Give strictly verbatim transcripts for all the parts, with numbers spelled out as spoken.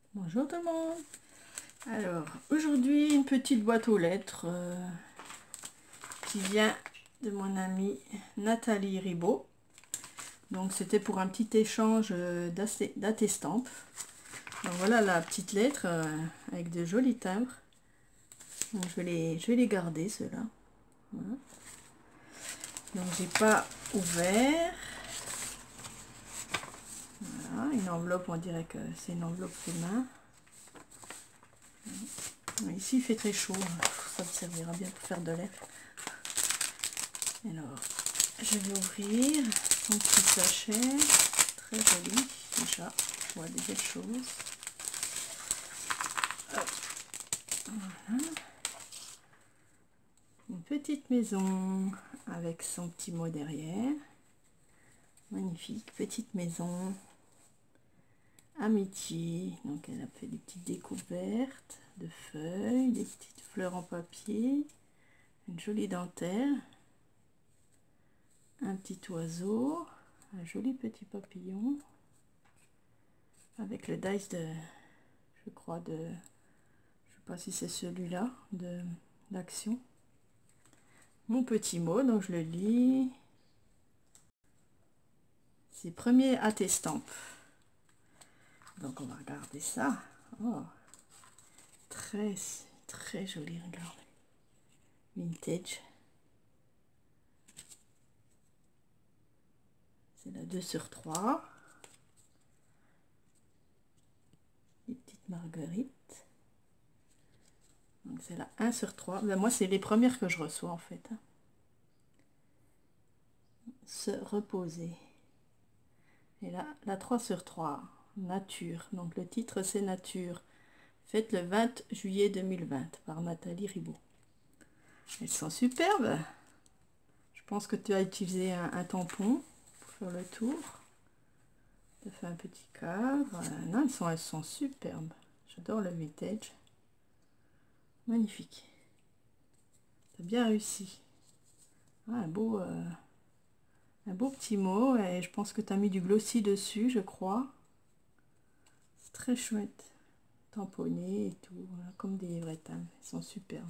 Bonjour tout le monde. Alors aujourd'hui une petite boîte aux lettres euh, qui vient de mon amie Nathalie Ribaud. Donc c'était pour un petit échange euh, d'attestampes. Donc voilà la petite lettre euh, avec de jolis timbres. Donc je vais les, je vais les garder ceux-là. Voilà. Donc j'ai pas ouvert. Voilà, une enveloppe, on dirait que c'est une enveloppe fait main. Ici il fait très chaud, ça me servira bien pour faire de l'air. Alors, je vais ouvrir mon petit sachet, très joli, déjà, je vois des belles choses. Hop. Voilà. Une petite maison avec son petit mot derrière. Magnifique, petite maison. Amitié, donc elle a fait des petites découvertes de feuilles, des petites fleurs en papier, une jolie dentelle, un petit oiseau, un joli petit papillon, avec le dice de, je crois, de, je sais pas si c'est celui-là, de l'action. Mon petit mot, donc je le lis. C'est premier attestampe. Donc on va regarder ça. Oh, très, très joli, regardez. Vintage. C'est la deux sur trois. Les petites marguerites. Donc c'est la un sur trois. Ben moi c'est les premières que je reçois en fait. Se reposer. Et là, la trois sur trois. Nature. Donc le titre c'est Nature. Faite le vingt juillet deux mille vingt par Nathalie Ribaud. Elles sont superbes. Je pense que tu as utilisé un, un tampon pour faire le tour. Tu as fait un petit cadre. Non, elles sont, elles sont superbes. J'adore le vintage. Magnifique. Tu as bien réussi. Ah, un beau, euh, un beau petit mot. Et je pense que tu as mis du glossy dessus, je crois. C'est très chouette. Tamponné et tout. Voilà, comme des vrais timbres. Ils sont superbes.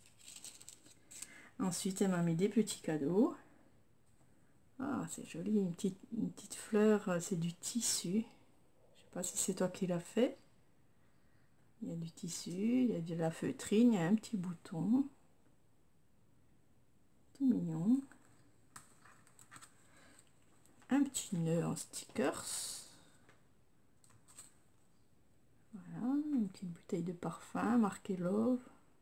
Ensuite, elle m'a mis des petits cadeaux. Ah, c'est joli. Une petite, une petite fleur. C'est du tissu. Je sais pas si c'est toi qui l'as fait. Il y a du tissu, il y a de la feutrine, il y a un petit bouton. Tout mignon. Un petit nœud en stickers. Voilà, une petite bouteille de parfum marquée Love.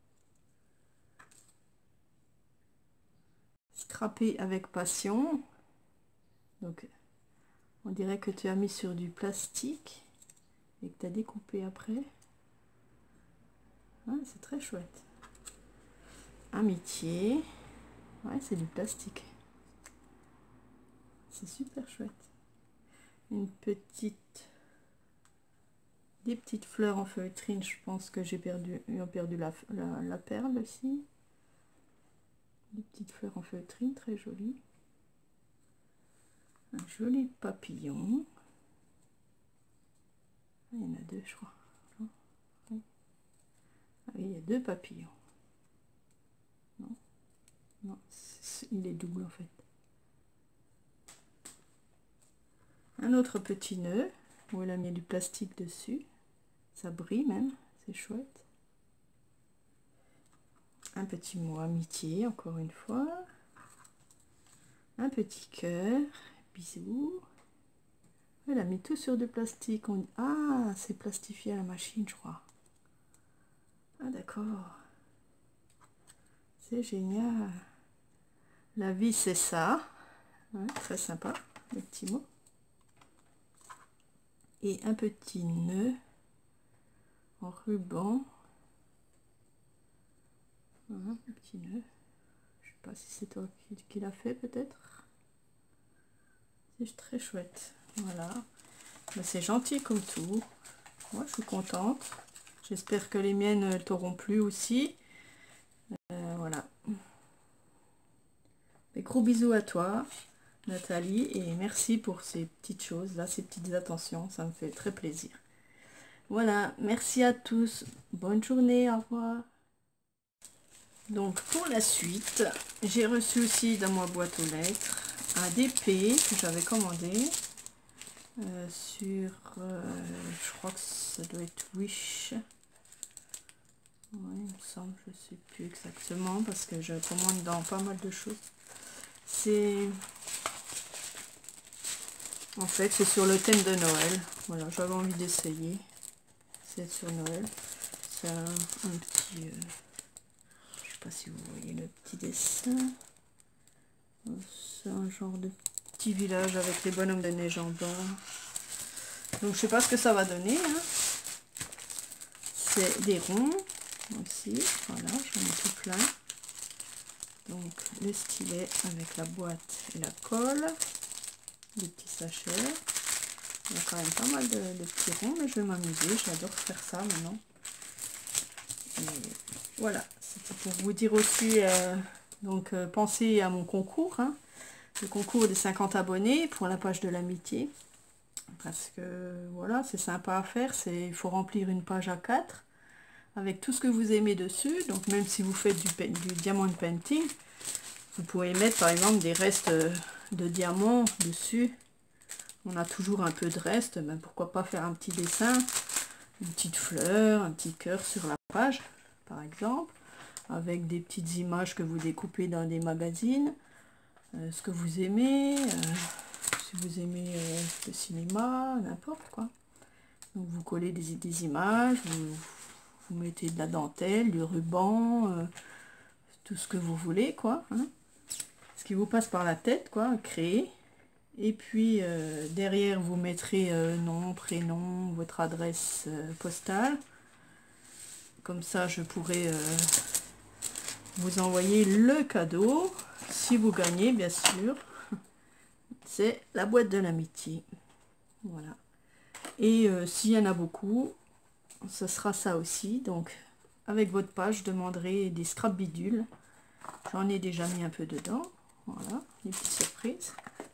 Scrappé avec passion. Donc, on dirait que tu as mis sur du plastique et que tu as découpé après. Ouais, c'est très chouette. Amitié. Ouais, c'est du plastique. C'est super chouette. Une petite... Des petites fleurs en feutrine, je pense que j'ai perdu, perdu la, la, la perle aussi. Des petites fleurs en feutrine, très jolies. Un joli papillon. Ah, il y en a deux, je crois. Oui. Ah oui, il y a deux papillons. Non, non, il est double en fait. Un autre petit nœud où elle a mis du plastique dessus. Ça brille même, c'est chouette. Un petit mot amitié, encore une fois. Un petit cœur, bisous. Elle a mis tout sur du plastique. On... Ah, c'est plastifié à la machine, je crois. Ah, d'accord. C'est génial. La vie, c'est ça. Ouais, très sympa, le petit mot. Et un petit nœud en ruban. Voilà, un petit nœud. Je sais pas si c'est toi qui, qui l'a fait, peut-être. C'est très chouette. Voilà. C'est gentil comme tout. Moi, je suis contente. J'espère que les miennes t'auront plu aussi. Euh, voilà. Des gros bisous à toi, Nathalie, et merci pour ces petites choses là, ces petites attentions, ça me fait très plaisir. Voilà, merci à tous. Bonne journée, au revoir. Donc pour la suite, j'ai reçu aussi dans ma boîte aux lettres un D P que j'avais commandé euh, sur, euh, je crois que ça doit être Wish. Oui, il me semble, je ne sais plus exactement parce que je commande dans pas mal de choses. C'est en fait c'est sur le thème de Noël. Voilà, j'avais envie d'essayer. C'est sur Noël. C'est un, un petit, euh, je sais pas si vous voyez le petit dessin. C'est un genre de petit village avec les bonhommes de neige en bas. Donc je sais pas ce que ça va donner. Hein. C'est des ronds aussi. Voilà, j'en ai tout plein. Donc le stylet avec la boîte et la colle. Des petits sachets. Il y a quand même pas mal de, de petits ronds, mais je vais m'amuser. J'adore faire ça maintenant. Et voilà, c'était pour vous dire aussi, euh, donc euh, pensez à mon concours, hein, le concours des cinquante abonnés pour la page de l'amitié. Parce que voilà, c'est sympa à faire, c'est il faut remplir une page A quatre avec tout ce que vous aimez dessus. Donc même si vous faites du, du diamond painting, vous pouvez mettre par exemple des restes de diamants dessus. On a toujours un peu de reste, ben pourquoi pas faire un petit dessin, une petite fleur, un petit cœur sur la page, par exemple, avec des petites images que vous découpez dans des magazines, euh, ce que vous aimez, euh, si vous aimez euh, le cinéma, n'importe quoi. Donc vous collez des, des images, vous, vous mettez de la dentelle, du ruban, euh, tout ce que vous voulez, quoi. Hein. Ce qui vous passe par la tête, quoi, créer. Et puis euh, derrière vous mettrez euh, nom, prénom, votre adresse euh, postale. Comme ça je pourrai euh, vous envoyer le cadeau. Si vous gagnez bien sûr. C'est la boîte de l'amitié. Voilà. Et euh, s'il y en a beaucoup, ce sera ça aussi. Donc avec votre page, je demanderai des scrap bidules. J'en ai déjà mis un peu dedans. Voilà, des petites surprises.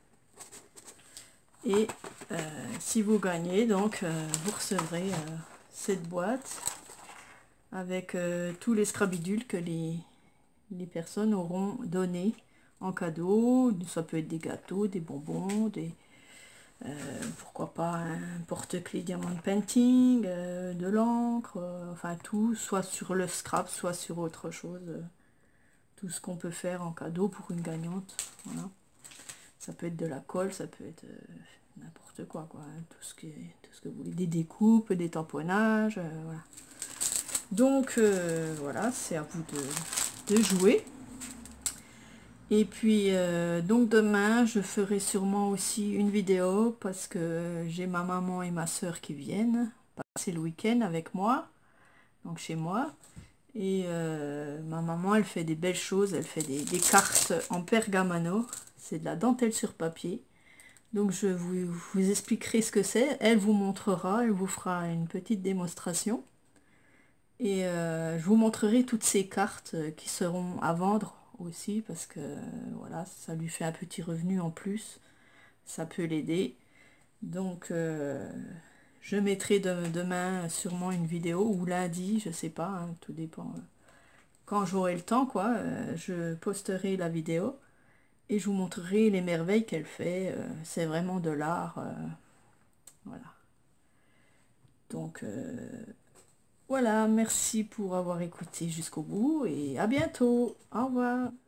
Et euh, si vous gagnez, donc euh, vous recevrez euh, cette boîte avec euh, tous les scrabidules que les, les personnes auront donné en cadeau. Ça peut être des gâteaux, des bonbons, des euh, pourquoi pas un porte-clés diamond painting, euh, de l'encre, euh, enfin tout, soit sur le scrap, soit sur autre chose. Euh, tout ce qu'on peut faire en cadeau pour une gagnante. Voilà. Ça peut être de la colle, ça peut être euh, n'importe quoi, quoi. Hein, tout ce qui est, tout ce que vous voulez, des découpes, des tamponnages, euh, voilà. Donc euh, voilà, c'est à vous de, de jouer. Et puis euh, donc demain, je ferai sûrement aussi une vidéo parce que j'ai ma maman et ma soeur qui viennent passer le week-end avec moi, donc chez moi. Et euh, ma maman, elle fait des belles choses, elle fait des, des cartes en pergamano. C'est de la dentelle sur papier. Donc je vous, vous expliquerai ce que c'est. Elle vous montrera, elle vous fera une petite démonstration. Et euh, je vous montrerai toutes ces cartes qui seront à vendre aussi. Parce que voilà, ça lui fait un petit revenu en plus. Ça peut l'aider. Donc euh, je mettrai de, demain sûrement une vidéo. Ou lundi, je sais pas, hein, tout dépend. Quand j'aurai le temps, quoi, euh, je posterai la vidéo. Et je vous montrerai les merveilles qu'elle fait. Euh, c'est vraiment de l'art. Euh, voilà. Donc, euh, voilà. Merci pour avoir écouté jusqu'au bout. Et à bientôt. Au revoir.